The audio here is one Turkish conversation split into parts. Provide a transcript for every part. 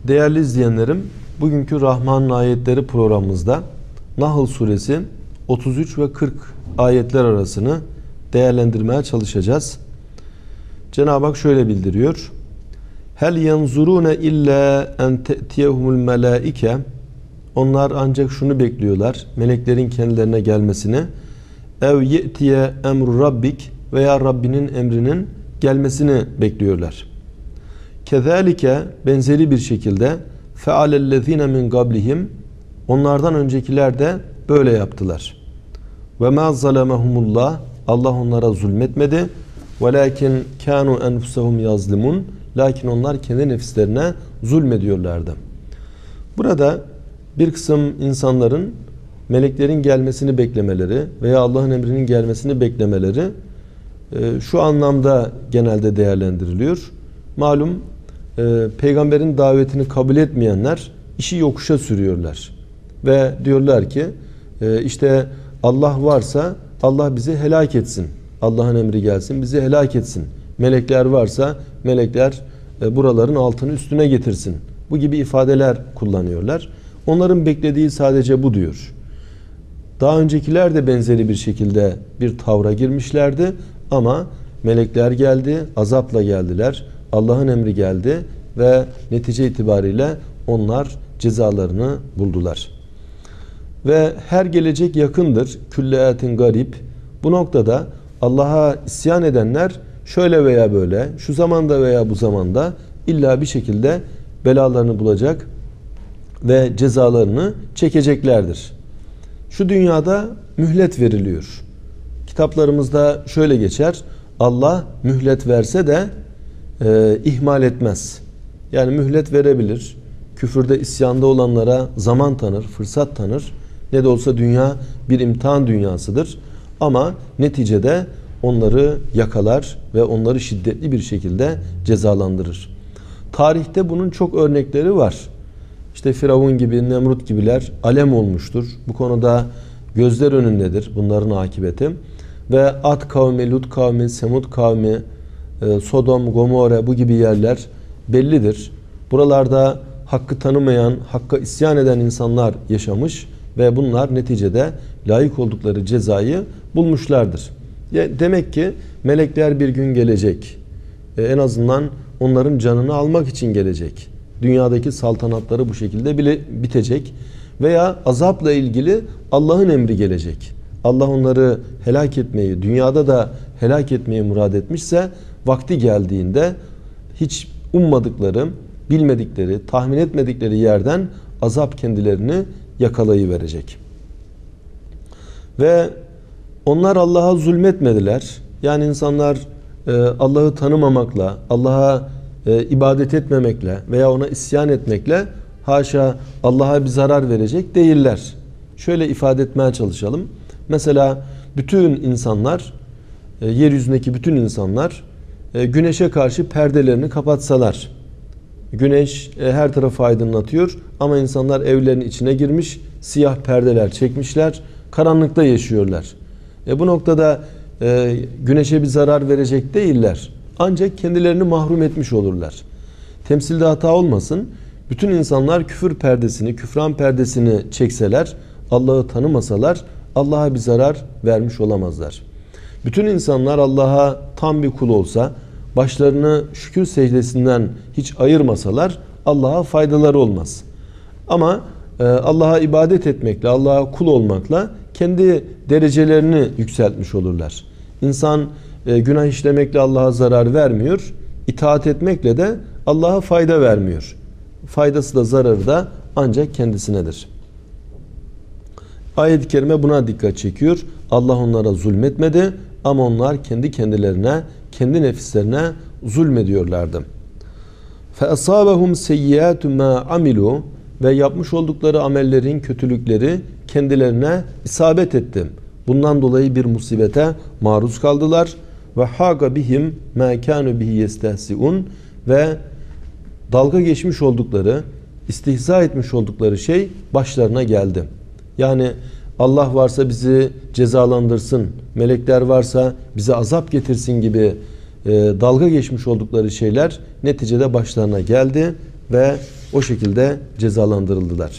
Değerli izleyenlerim, bugünkü Rahman'ın ayetleri programımızda Nahl suresi 33 ve 40 ayetler arasını değerlendirmeye çalışacağız. Cenab-ı Hak şöyle bildiriyor. Hel yenzurune illa en te'tiyehumul melaike. Onlar ancak şunu bekliyorlar, meleklerin kendilerine gelmesini. Ev ye'tiye emru rabbik, veya Rabbinin emrinin gelmesini bekliyorlar. Kezalike, benzeri bir şekilde fealellezine min qablihim, onlardan öncekiler de böyle yaptılar. Ve ma zalemehumullah, Allah onlara zulmetmedi. Velakin kanu enfusahum yazlimun, lakin onlar kendi nefislerine zulmediyorlardı. Burada bir kısım insanların meleklerin gelmesini beklemeleri veya Allah'ın emrinin gelmesini beklemeleri şu anlamda genelde değerlendiriliyor. Malum peygamberin davetini kabul etmeyenler işi yokuşa sürüyorlar. Ve diyorlar ki işte Allah varsa Allah bizi helak etsin. Allah'ın emri gelsin, bizi helak etsin. Melekler varsa melekler buraların altını üstüne getirsin. Bu gibi ifadeler kullanıyorlar. Onların beklediği sadece bu diyor. Daha öncekiler de benzeri bir şekilde bir tavra girmişlerdi ama melekler geldi, azapla geldiler. Allah'ın emri geldi ve netice itibariyle onlar cezalarını buldular. Ve her gelecek yakındır. Külliyatin garip. Bu noktada Allah'a isyan edenler şöyle veya böyle, şu zamanda veya bu zamanda illa bir şekilde belalarını bulacak ve cezalarını çekeceklerdir. Şu dünyada mühlet veriliyor. Kitaplarımızda şöyle geçer. Allah mühlet verse de ihmal etmez. Yani mühlet verebilir. Küfürde, isyanda olanlara zaman tanır, fırsat tanır. Ne de olsa dünya bir imtihan dünyasıdır. Ama neticede onları yakalar ve onları şiddetli bir şekilde cezalandırır. Tarihte bunun çok örnekleri var. İşte Firavun gibi, Nemrut gibiler alem olmuştur. Bu konuda gözler önündedir bunların akıbeti. Ve Ad kavmi, Lut kavmi, Semud kavmi, Sodom, Gomorre bu gibi yerler bellidir. Buralarda hakkı tanımayan, hakka isyan eden insanlar yaşamış ve bunlar neticede layık oldukları cezayı bulmuşlardır. Demek ki melekler bir gün gelecek. En azından onların canını almak için gelecek. Dünyadaki saltanatları bu şekilde bile bitecek. Veya azapla ilgili Allah'ın emri gelecek. Allah onları helak etmeyi, dünyada da helak etmeyi murad etmişse vakti geldiğinde hiç ummadıkları, bilmedikleri, tahmin etmedikleri yerden azap kendilerini yakalayıverecek. Ve onlar Allah'a zulmetmediler. Yani insanlar Allah'ı tanımamakla, Allah'a ibadet etmemekle veya ona isyan etmekle haşa Allah'a bir zarar verecek değiller. Şöyle ifade etmeye çalışalım. Mesela bütün insanlar, yeryüzündeki bütün insanlar güneşe karşı perdelerini kapatsalar, güneş her tarafı aydınlatıyor ama insanlar evlerinin içine girmiş, siyah perdeler çekmişler, karanlıkta yaşıyorlar. Bu noktada güneşe bir zarar verecek değiller. Ancak kendilerini mahrum etmiş olurlar. Temsilde hata olmasın. Bütün insanlar küfür perdesini, küfran perdesini çekseler, Allah'ı tanımasalar Allah'a bir zarar vermiş olamazlar. Bütün insanlar Allah'a tam bir kul olsa, başlarını şükür secdesinden hiç ayırmasalar Allah'a faydaları olmaz. Ama Allah'a ibadet etmekle, Allah'a kul olmakla kendi derecelerini yükseltmiş olurlar. İnsan günah işlemekle Allah'a zarar vermiyor, itaat etmekle de Allah'a fayda vermiyor. Faydası da zararı da ancak kendisinedir. Ayet-i kerime buna dikkat çekiyor. Allah onlara zulmetmedi ama onlar kendi kendilerine, kendi nefislerine zulmediyorlardı. فَأَصَابَهُمْ سَيِّئَاتُ مَا عَمِلُوا ve yapmış oldukları amellerin kötülükleri kendilerine isabet etti. Bundan dolayı bir musibete maruz kaldılar. Ve haga bihim ma kanu bihi yestehziun ve dalga geçmiş oldukları, istihza etmiş oldukları şey başlarına geldi. Yani Allah varsa bizi cezalandırsın, melekler varsa bize azap getirsin gibi dalga geçmiş oldukları şeyler neticede başlarına geldi ve o şekilde cezalandırıldılar.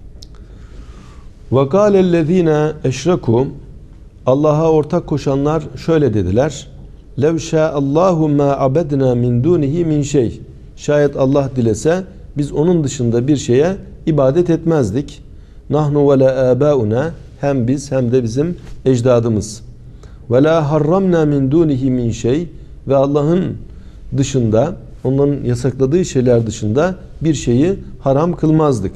وَقَالَ الَّذ۪ينَ اَشْرَكُوا Allah'a ortak koşanlar şöyle dediler. لَوْ شَاءَ اللّٰهُ مَا عَبَدْنَا مِنْ دُونِهِ مِنْ şey. Şayet Allah dilese biz onun dışında bir şeye ibadet etmezdik. Nahnu ve la abauna hem biz hem de bizim ecdadımız. Ve la harramna min dunihi min şey ve Allah'ın dışında, onların yasakladığı şeyler dışında bir şeyi haram kılmazdık.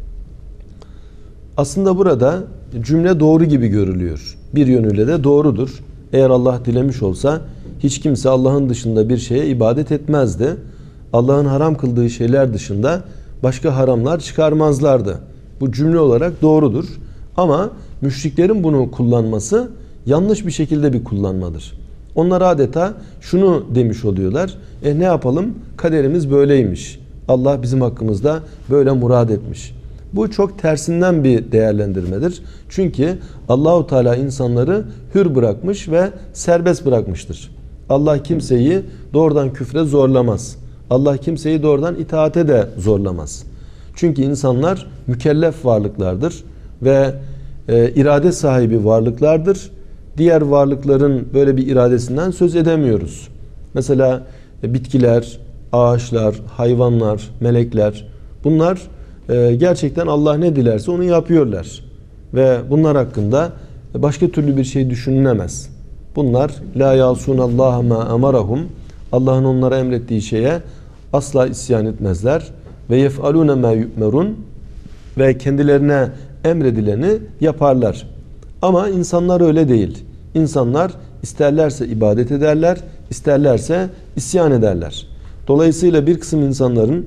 Aslında burada cümle doğru gibi görülüyor. Bir yönüyle de doğrudur. Eğer Allah dilemiş olsa hiç kimse Allah'ın dışında bir şeye ibadet etmezdi. Allah'ın haram kıldığı şeyler dışında başka haramlar çıkarmazlardı. Bu cümle olarak doğrudur. Ama müşriklerin bunu kullanması yanlış bir şekilde bir kullanmadır. Onlar adeta şunu demiş oluyorlar. Ne yapalım? Kaderimiz böyleymiş. Allah bizim hakkımızda böyle murad etmiş. Bu çok tersinden bir değerlendirmedir. Çünkü Allahu Teala insanları hür bırakmış ve serbest bırakmıştır. Allah kimseyi doğrudan küfre zorlamaz. Allah kimseyi doğrudan itaate de zorlamaz. Çünkü insanlar mükellef varlıklardır ve irade sahibi varlıklardır. Diğer varlıkların böyle bir iradesinden söz edemiyoruz. Mesela bitkiler, ağaçlar, hayvanlar, melekler, bunlar gerçekten Allah ne dilerse onu yapıyorlar. Ve bunlar hakkında başka türlü bir şey düşünülemez. Bunlar la yasunallaha ma amarahum, Allah'ın onlara emrettiği şeye asla isyan etmezler. Ve yef'alune ma yu'merun, ve kendilerine emredileni yaparlar. Ama insanlar öyle değil. İnsanlar isterlerse ibadet ederler, isterlerse isyan ederler. Dolayısıyla bir kısım insanların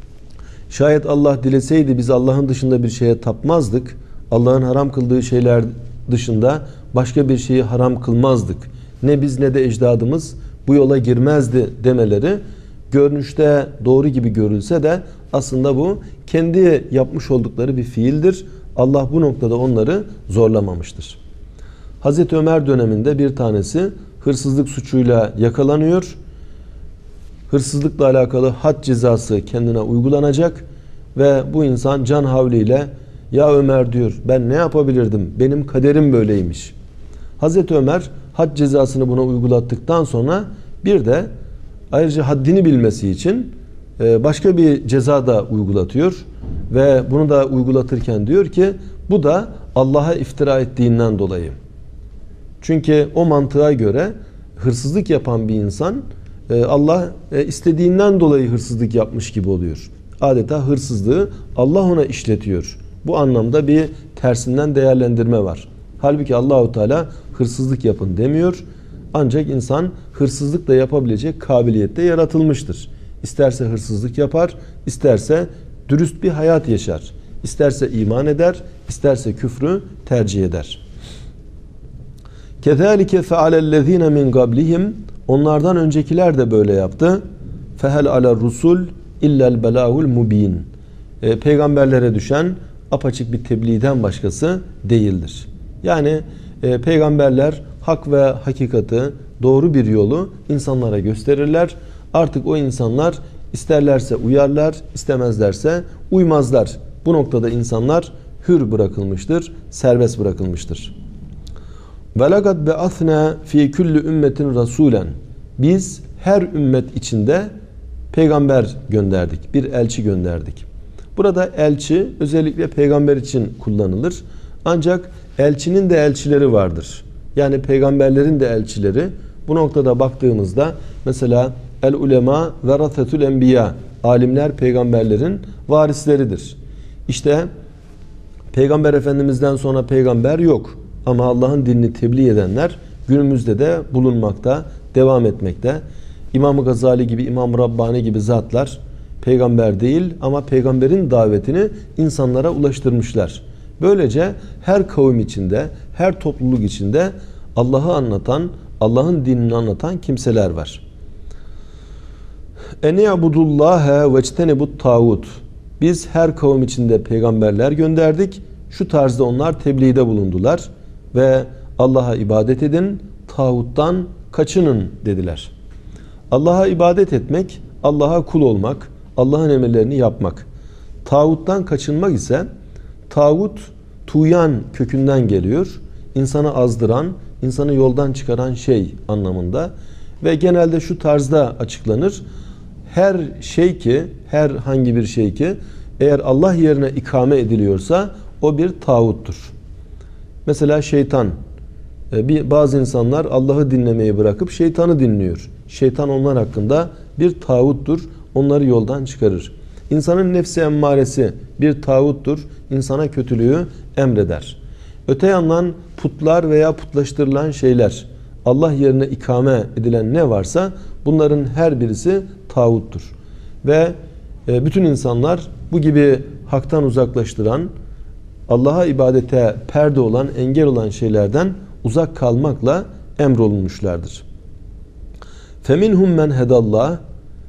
şayet Allah dileseydi biz Allah'ın dışında bir şeye tapmazdık, Allah'ın haram kıldığı şeyler dışında başka bir şeyi haram kılmazdık, ne biz ne de ecdadımız bu yola girmezdi demeleri görünüşte doğru gibi görülse de aslında bu kendi yapmış oldukları bir fiildir. Allah bu noktada onları zorlamamıştır. Hazreti Ömer döneminde bir tanesi hırsızlık suçuyla yakalanıyor. Hırsızlıkla alakalı had cezası kendine uygulanacak ve bu insan can havliyle ya Ömer diyor, ben ne yapabilirdim? Benim kaderim böyleymiş. Hazreti Ömer had cezasını buna uygulattıktan sonra bir de ayrıca haddini bilmesi için başka bir ceza da uygulatıyor ve bunu da uygulatırken diyor ki bu da Allah'a iftira ettiğinden dolayı. Çünkü o mantığa göre hırsızlık yapan bir insan Allah istediğinden dolayı hırsızlık yapmış gibi oluyor. Adeta hırsızlığı Allah ona işletiyor. Bu anlamda bir tersinden değerlendirme var. Halbuki Allahu Teala hırsızlık yapın demiyor. Ancak insan hırsızlık da yapabilecek kabiliyette yaratılmıştır. İsterse hırsızlık yapar, isterse dürüst bir hayat yaşar. İsterse iman eder, isterse küfrü tercih eder. Kezalike fealellezine min qablihim, onlardan öncekiler de böyle yaptı. Fehel ala rusul illel belagul mubin. Peygamberlere düşen apaçık bir tebliğden başkası değildir. Yani peygamberler hak ve hakikati, doğru bir yolu insanlara gösterirler. Artık o insanlar isterlerse uyarlar, istemezlerse uymazlar. Bu noktada insanlar hür bırakılmıştır, serbest bırakılmıştır. وَلَقَدْ بَعَثْنَا ف۪ي كُلِّ ümmetin rasulen. Biz her ümmet içinde peygamber gönderdik, bir elçi gönderdik. Burada elçi özellikle peygamber için kullanılır. Ancak elçinin de elçileri vardır. Yani peygamberlerin de elçileri. Bu noktada baktığımızda mesela el ulema verasetül enbiya, alimler peygamberlerin varisleridir. İşte Peygamber Efendimiz'den sonra peygamber yok. Ama Allah'ın dinini tebliğ edenler günümüzde de bulunmakta, devam etmekte. İmam-ı Gazali gibi, İmam-ı Rabbani gibi zatlar peygamber değil ama peygamberin davetini insanlara ulaştırmışlar. Böylece her kavim içinde, her topluluk içinde Allah'ı anlatan, Allah'ın dinini anlatan kimseler var. En ya'budullaha ve ectenibut tağut. Biz her kavim içinde peygamberler gönderdik. Şu tarzda onlar tebliğde bulundular ve Allah'a ibadet edin, tağuttan kaçının dediler. Allah'a ibadet etmek, Allah'a kul olmak, Allah'ın emirlerini yapmak. Tağuttan kaçınmak ise tağut tuyan kökünden geliyor. İnsanı azdıran, insanı yoldan çıkaran şey anlamında ve genelde şu tarzda açıklanır. Her şey ki, herhangi bir şey ki eğer Allah yerine ikame ediliyorsa o bir tağuttur. Mesela şeytan. Bazı insanlar Allah'ı dinlemeyi bırakıp şeytanı dinliyor. Şeytan onlar hakkında bir tağuttur. Onları yoldan çıkarır. İnsanın nefsi emmaresi bir tağuttur. İnsana kötülüğü emreder. Öte yandan putlar veya putlaştırılan şeyler, Allah yerine ikame edilen ne varsa bunların her birisi tağuttur. Ve bütün insanlar bu gibi haktan uzaklaştıran, Allah'a ibadete perde olan, engel olan şeylerden uzak kalmakla emrolunmuşlardır. Feminhum men hedallah.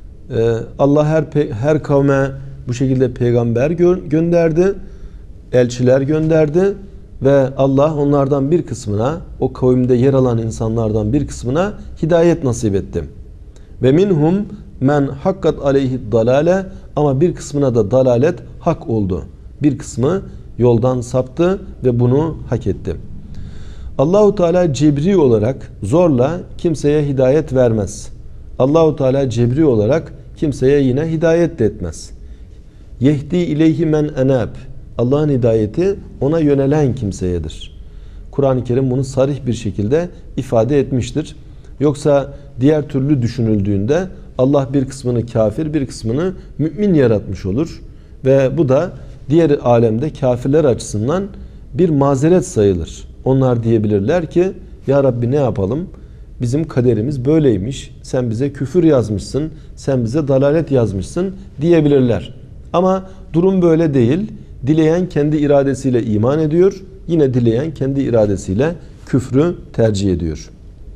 Allah her kavme bu şekilde peygamber gönderdi, elçiler gönderdi ve Allah onlardan bir kısmına, o kavimde yer alan insanlardan bir kısmına hidayet nasip etti. Ve minhum men hakkat aleyhi dalale, ama bir kısmına da dalalet hak oldu. Bir kısmı yoldan saptı ve bunu hak etti. Allahu Teala cebri olarak zorla kimseye hidayet vermez. Allahu Teala cebri olarak kimseye yine hidayet de etmez. Yehdi ileyhi men enab. Allah'ın hidayeti ona yönelen kimseyedir. Kur'an-ı Kerim bunu sarih bir şekilde ifade etmiştir. Yoksa diğer türlü düşünüldüğünde Allah bir kısmını kafir, bir kısmını mümin yaratmış olur. Ve bu da diğer alemde kafirler açısından bir mazeret sayılır. Onlar diyebilirler ki, ya Rabbi ne yapalım? Bizim kaderimiz böyleymiş. Sen bize küfür yazmışsın. Sen bize dalalet yazmışsın diyebilirler. Ama durum böyle değil. Dileyen kendi iradesiyle iman ediyor. Yine dileyen kendi iradesiyle küfrü tercih ediyor.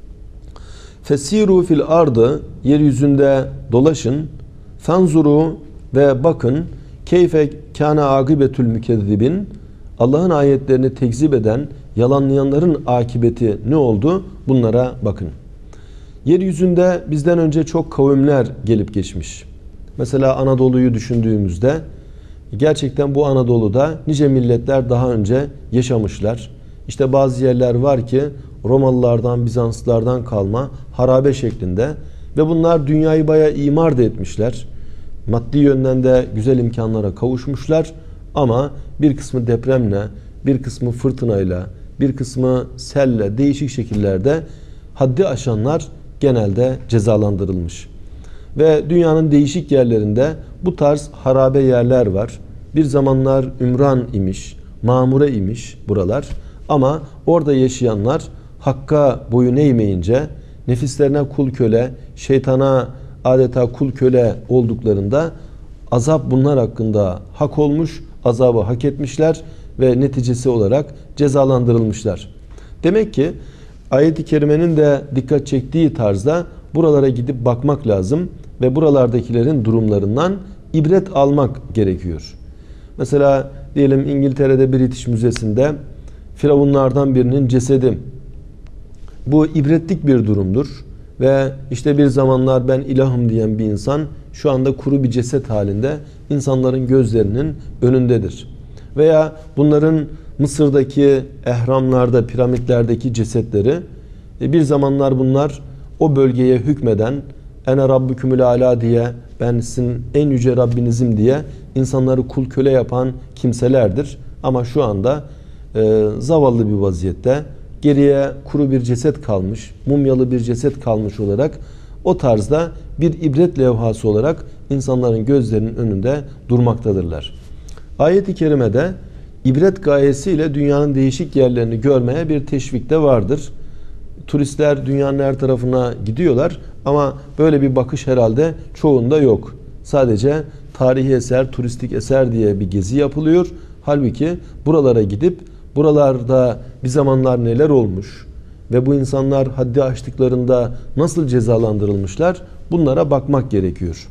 Fesiru fil ardı, yeryüzünde dolaşın. Fanzuru, ve bakın. Keyfe kâne âgibetül mükezzibin. Allah'ın ayetlerini tekzip eden, yalanlayanların akıbeti ne oldu? Bunlara bakın. Yeryüzünde bizden önce çok kavimler gelip geçmiş. Mesela Anadolu'yu düşündüğümüzde gerçekten bu Anadolu'da nice milletler daha önce yaşamışlar. İşte bazı yerler var ki Romalılardan, Bizanslılardan kalma harabe şeklinde ve bunlar dünyayı bayağı imar da etmişler. Maddi yönden de güzel imkanlara kavuşmuşlar ama bir kısmı depremle, bir kısmı fırtınayla, bir kısmı selle değişik şekillerde haddi aşanlar genelde cezalandırılmış. Ve dünyanın değişik yerlerinde bu tarz harabe yerler var. Bir zamanlar Ümran imiş, Mamure imiş buralar. Ama orada yaşayanlar Hakk'a boyun eğmeyince, nefislerine kul köle, şeytana adeta kul köle olduklarında azap bunlar hakkında hak olmuş, azabı hak etmişler ve neticesi olarak cezalandırılmışlar. Demek ki ayet-i kerimenin de dikkat çektiği tarzda buralara gidip bakmak lazım ve buralardakilerin durumlarından ibret almak gerekiyor. Mesela diyelim İngiltere'de British Müzesi'nde firavunlardan birinin cesedi. Bu ibretlik bir durumdur. Ve işte bir zamanlar ben ilahım diyen bir insan şu anda kuru bir ceset halinde insanların gözlerinin önündedir. Veya bunların Mısır'daki ehramlarda, piramitlerdeki cesetleri bir zamanlar bunlar o bölgeye hükmeden ene rabbükümül ala diye, ben sizin en yüce Rabbinizim diye insanları kul köle yapan kimselerdir. Ama şu anda zavallı bir vaziyette, geriye kuru bir ceset kalmış, mumyalı bir ceset kalmış olarak o tarzda bir ibret levhası olarak insanların gözlerinin önünde durmaktadırlar. Ayet-i kerimede ibret gayesiyle dünyanın değişik yerlerini görmeye bir teşvik de vardır. Turistler dünyanın her tarafına gidiyorlar ama böyle bir bakış herhalde çoğunda yok. Sadece tarihi eser, turistik eser diye bir gezi yapılıyor. Halbuki buralara gidip buralarda bir zamanlar neler olmuş ve bu insanlar haddi aştıklarında nasıl cezalandırılmışlar, bunlara bakmak gerekiyor.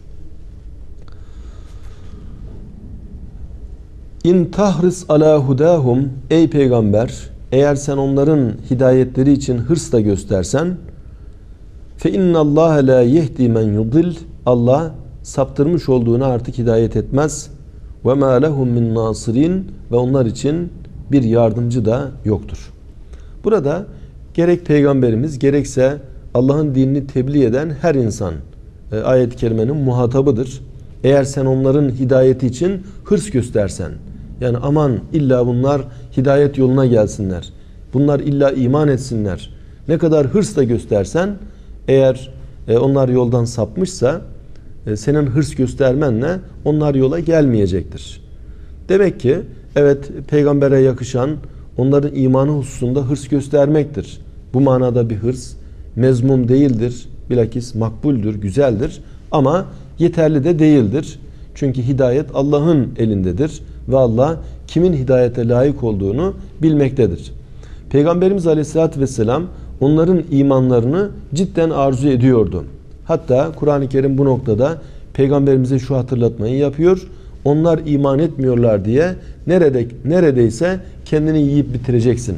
İn tahris ala hudahum, ey peygamber, eğer sen onların hidayetleri için hırs da göstersen, fe innallâhe la yehdi men yudil, Allah saptırmış olduğunu artık hidayet etmez. ve ma lehum min nasirin ve onlar için bir yardımcı da yoktur. Burada gerek peygamberimiz gerekse Allah'ın dinini tebliğ eden her insan ayet-i kerimenin muhatabıdır. Eğer sen onların hidayeti için hırs göstersen, yani aman illa bunlar hidayet yoluna gelsinler, bunlar illa iman etsinler, ne kadar hırs da göstersen, eğer onlar yoldan sapmışsa senin hırs göstermenle onlar yola gelmeyecektir. Demek ki evet, peygambere yakışan onların imanı hususunda hırs göstermektir. Bu manada bir hırs mezmum değildir, bilakis makbuldür, güzeldir ama yeterli de değildir. Çünkü hidayet Allah'ın elindedir ve Allah kimin hidayete layık olduğunu bilmektedir. Peygamberimiz Aleyhisselatü Vesselam onların imanlarını cidden arzu ediyordu. Hatta Kur'an-ı Kerim bu noktada peygamberimize şu hatırlatmayı yapıyor. Onlar iman etmiyorlar diye neredeyse kendini yiyip bitireceksin.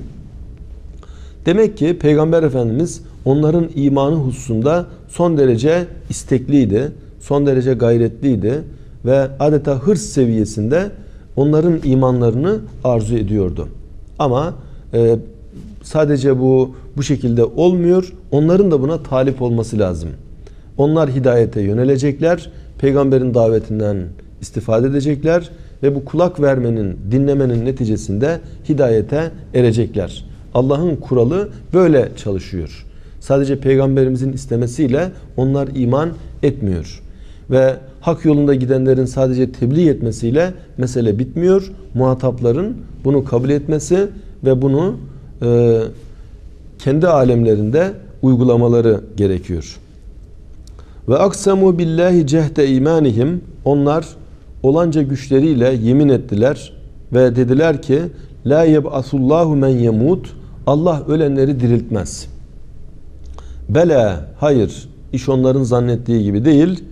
Demek ki Peygamber Efendimiz onların imanı hususunda son derece istekliydi, son derece gayretliydi ve adeta hırs seviyesinde onların imanlarını arzu ediyordu. Ama sadece bu şekilde olmuyor. Onların da buna talip olması lazım. Onlar hidayete yönelecekler, peygamberin davetinden istifade edecekler ve bu kulak vermenin, dinlemenin neticesinde hidayete erecekler. Allah'ın kuralı böyle çalışıyor. Sadece peygamberimizin istemesiyle onlar iman etmiyor. Ve hak yolunda gidenlerin sadece tebliğ etmesiyle mesele bitmiyor. Muhatapların bunu kabul etmesi ve bunu kendi alemlerinde uygulamaları gerekiyor. Ve aksamu billahi cehde imanihim, onlar olanca güçleriyle yemin ettiler ve dediler ki la yeb'asullahu men yemut, Allah ölenleri diriltmez. Bela, hayır, iş onların zannettiği gibi değil.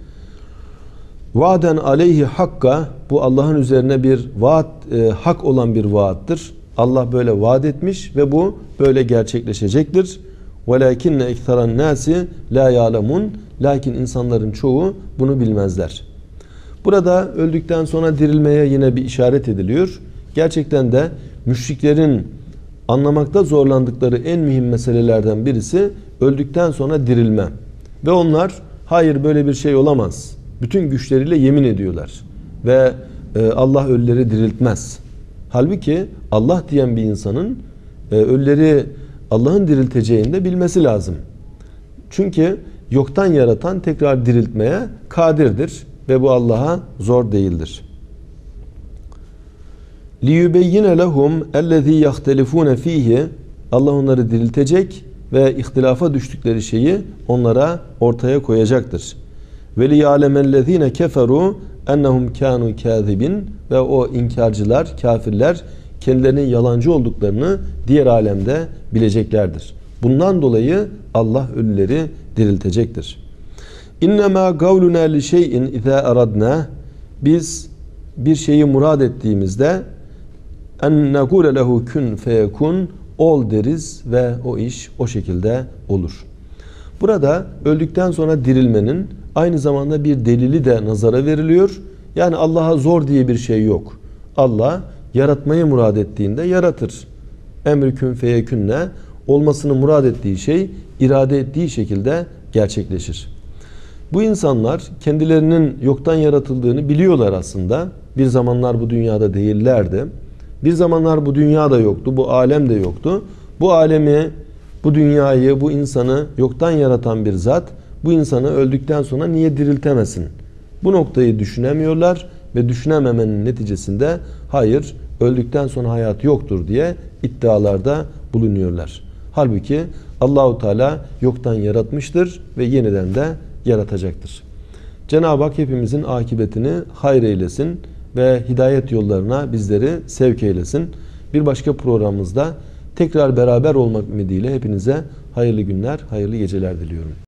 Vaden aleyhi hakka, bu Allah'ın üzerine bir vaat, hak olan bir vaattır. Allah böyle vaat etmiş ve bu böyle gerçekleşecektir. Velakinne ekseran nasi la ya'lemun, lakin insanların çoğu bunu bilmezler. Burada öldükten sonra dirilmeye yine bir işaret ediliyor. Gerçekten de müşriklerin anlamakta zorlandıkları en mühim meselelerden birisi öldükten sonra dirilme. Ve onlar hayır böyle bir şey olamaz, bütün güçleriyle yemin ediyorlar. Ve Allah ölüleri diriltmez. Halbuki Allah diyen bir insanın ölüleri Allah'ın dirilteceğini de bilmesi lazım. Çünkü yoktan yaratan tekrar diriltmeye kadirdir ve bu Allah'a zor değildir. لِيُبَيِّنَ لَهُمْ اَلَّذ۪ي يَخْتَلِفُونَ ف۪يهِ, Allah onları diriltecek ve ihtilafa düştükleri şeyi onlara ortaya koyacaktır. وَلِيَعْلَمَ الَّذ۪ينَ كَفَرُوا اَنَّهُمْ كَانُوا كَاذِبِينَ, ve o inkarcılar, kafirler kendilerinin yalancı olduklarını diğer alemde bileceklerdir. Bundan dolayı Allah ölüleri diriltecektir. İnnemâ gavluna li şey'in izâ aradnâ, biz bir şeyi murad ettiğimizde en nekûle lehu kun feyekun, ol deriz ve o iş o şekilde olur. Burada öldükten sonra dirilmenin aynı zamanda bir delili de nazara veriliyor. Yani Allah'a zor diye bir şey yok. Allah yaratmayı murad ettiğinde yaratır. Emr kün feyekünne, olmasını murad ettiği şey irade ettiği şekilde gerçekleşir. Bu insanlar kendilerinin yoktan yaratıldığını biliyorlar aslında. Bir zamanlar bu dünyada değillerdi. Bir zamanlar bu dünya da yoktu, bu alem de yoktu. Bu alemi, bu dünyayı, bu insanı yoktan yaratan bir zat, bu insanı öldükten sonra niye diriltemesin? Bu noktayı düşünemiyorlar ve düşünememenin neticesinde hayır, öldükten sonra hayat yoktur diye iddialarda bulunuyorlar. Halbuki Allahu Teala yoktan yaratmıştır ve yeniden de yaratacaktır. Cenab-ı Hak hepimizin akıbetini hayır eylesin ve hidayet yollarına bizleri sevk eylesin. Bir başka programımızda tekrar beraber olmak ümidiyle hepinize hayırlı günler, hayırlı geceler diliyorum.